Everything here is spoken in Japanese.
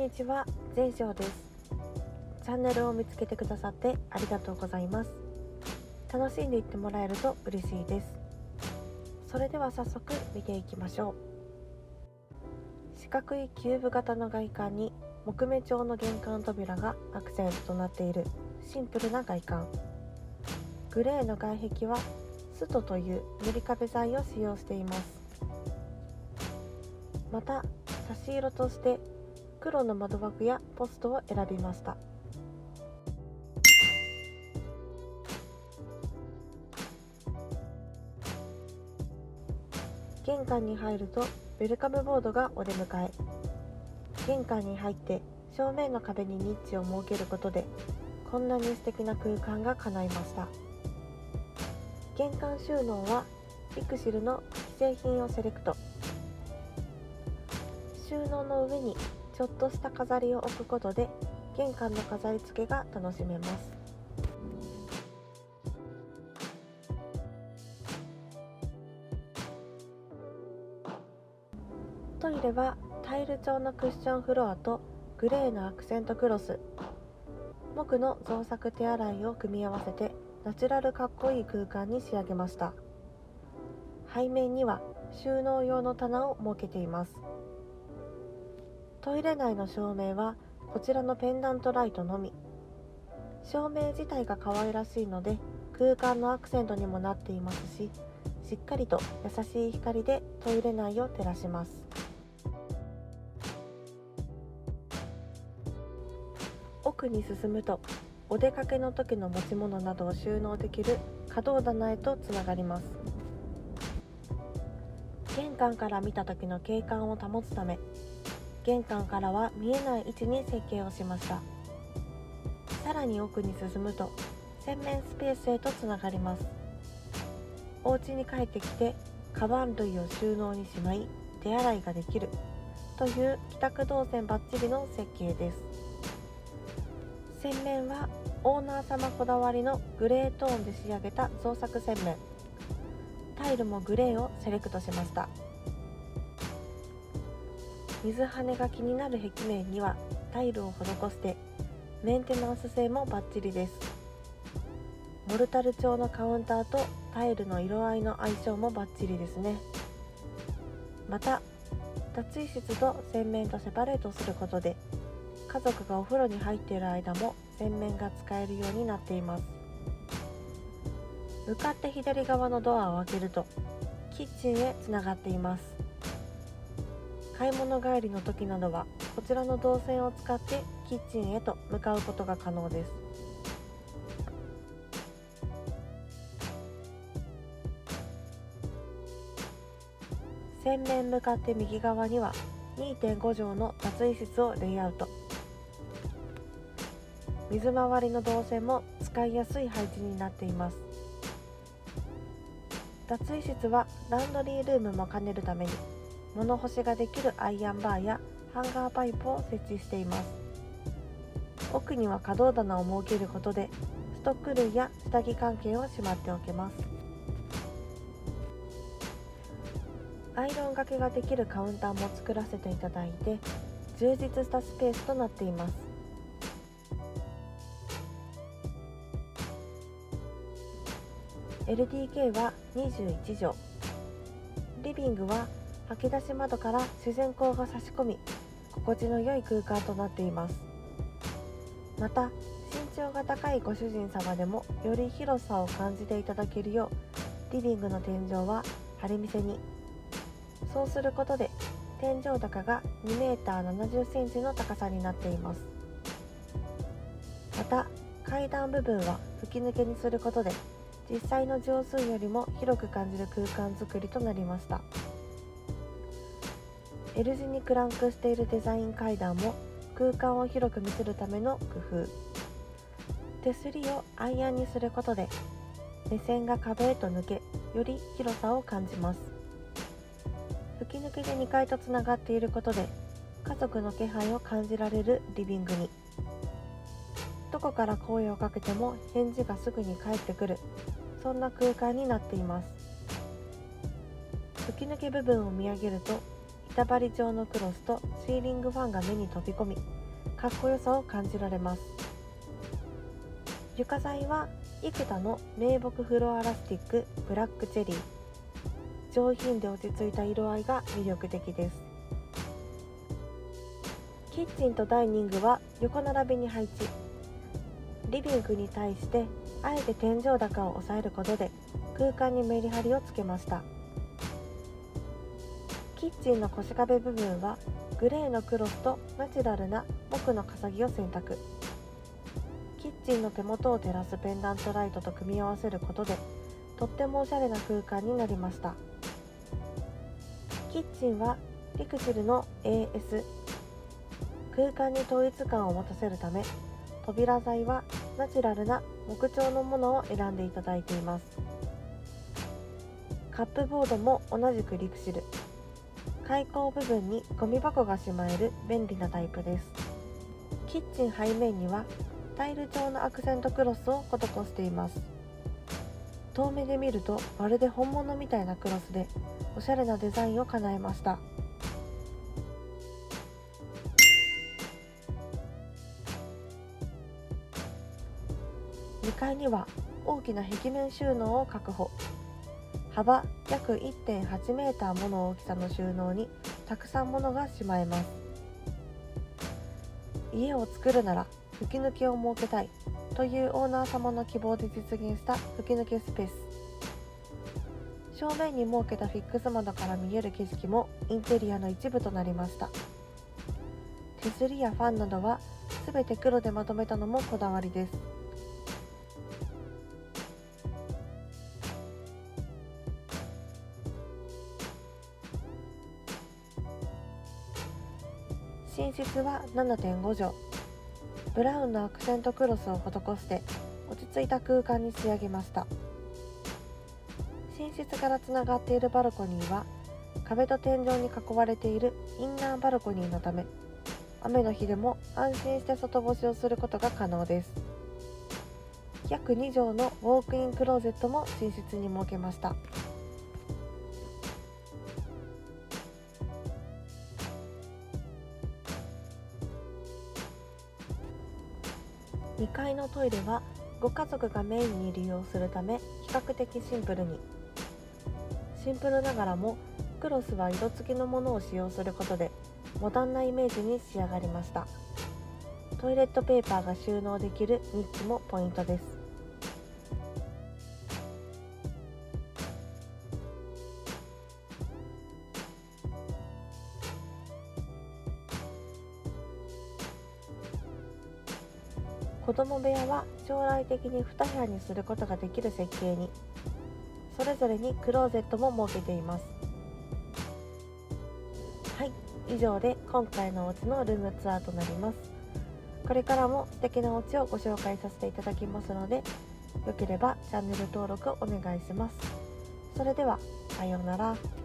にちは、全章です。チャンネルを見つけてくださってありがとうございます。楽しんでいってもらえると嬉しいです。それでは早速見ていきましょう。四角いキューブ型の外観に木目調の玄関扉がアクセントとなっているシンプルな外観。グレーの外壁はストという塗り壁材を使用しています。また差し色として黒の窓枠やポストを選びました。玄関に入るとウェルカムボードがお出迎え。玄関に入って正面の壁にニッチを設けることでこんなに素敵な空間が叶いました。玄関収納はピクシルの既製品をセレクト。収納の上にちょっとした飾りを置くことで玄関の飾り付けが楽しめます。トイレはタイル調のクッションフロアとグレーのアクセントクロス、木の造作手洗いを組み合わせてナチュラルかっこいい空間に仕上げました。背面には収納用の棚を設けています。トイレ内の照明はこちらのペンダントライトのみ。照明自体が可愛らしいので空間のアクセントにもなっていますし、しっかりと優しい光でトイレ内を照らします。奥に進むとお出かけの時の持ち物などを収納できる可動棚へとつながります。玄関から見た時の景観を保つため玄関からは見えない位置に設計をしました。さらに奥に進むと洗面スペースへとつながります。お家に帰ってきてカバン類を収納にしまい手洗いができるという帰宅動線バッチリの設計です。洗面はオーナー様こだわりのグレートーンで仕上げた造作洗面。タイルもグレーをセレクトしました。水はねが気になる壁面にはタイルを施してメンテナンス性もバッチリです。モルタル調のカウンターとタイルの色合いの相性もバッチリですね。また脱衣室と洗面とセパレートすることで家族がお風呂に入っている間も洗面が使えるようになっています。向かって左側のドアを開けるとキッチンへつながっています。買い物帰りの時などはこちらの動線を使ってキッチンへと向かうことが可能です。洗面向かって右側には 2.5 畳の脱衣室をレイアウト。水回りの動線も使いやすい配置になっています。脱衣室はランドリールームも兼ねるために物干しができるアイアンバーやハンガーパイプを設置しています。奥には可動棚を設けることでストック類や下着関係をしまっておけます。アイロンがけができるカウンターも作らせていただいて充実したスペースとなっています。LDK は21畳。リビングは吐き出し窓から自然光が差し込み心地の良い空間となっています。また身長が高いご主人様でもより広さを感じていただけるようリビングの天井は張り見せに。そうすることで天井高が 2m70cm の高さになっています。また階段部分は吹き抜けにすることで実際の畳数よりも広く感じる空間づくりとなりました。L 字にクランクしているデザイン階段も空間を広く見せるための工夫。手すりをアイアンにすることで目線が壁へと抜けより広さを感じます。吹き抜けで2階とつながっていることで家族の気配を感じられるリビングに。どこから声をかけても返事がすぐに返ってくる、そんな空間になっています。吹き抜け部分を見上げると板張り状のクロスとシーリングファンが目に飛び込みかっこよさを感じられます。床材は幾多の銘木フロアラスティックブラックチェリー。上品で落ち着いた色合いが魅力的です。キッチンとダイニングは横並びに配置。リビングに対してあえて天井高を抑えることで空間にメリハリをつけました。キッチンの腰壁部分はグレーのクロスとナチュラルな木の重木を選択。キッチンの手元を照らすペンダントライトと組み合わせることでとってもおしゃれな空間になりました。キッチンはリクシルの AS。 空間に統一感を持たせるため扉材はナチュラルな木調のものを選んでいただいています。カップボードも同じくリクシル。開口部分にゴミ箱がしまえる便利なタイプです。キッチン背面にはタイル状のアクセントクロスを施しています。遠目で見るとまるで本物みたいなクロスでおしゃれなデザインを叶えました。2階には大きな壁面収納を確保。幅約 1.8 メーターもの大きさの収納にたくさん物がしまえます。家を作るなら吹き抜けを設けたいというオーナー様の希望で実現した吹き抜けスペース。正面に設けたフィックス窓から見える景色もインテリアの一部となりました。手すりやファンなどは全て黒でまとめたのもこだわりです。寝室は 7.5 畳。ブラウンのアクセントクロスを施して落ち着いた空間に仕上げました。寝室からつながっているバルコニーは壁と天井に囲われているインナーバルコニーのため雨の日でも安心して外干しをすることが可能です。約2畳のウォークインクローゼットも寝室に設けました。2階のトイレはご家族がメインに利用するため比較的シンプルに。シンプルながらもクロスは色付きのものを使用することでモダンなイメージに仕上がりました。トイレットペーパーが収納できるニッチもポイントです。子供部屋は将来的に2部屋にすることができる設計に。それぞれにクローゼットも設けています。はい、以上で今回のお家のルームツアーとなります。これからも素敵なお家をご紹介させていただきますので、よければチャンネル登録をお願いします。それでは、さようなら。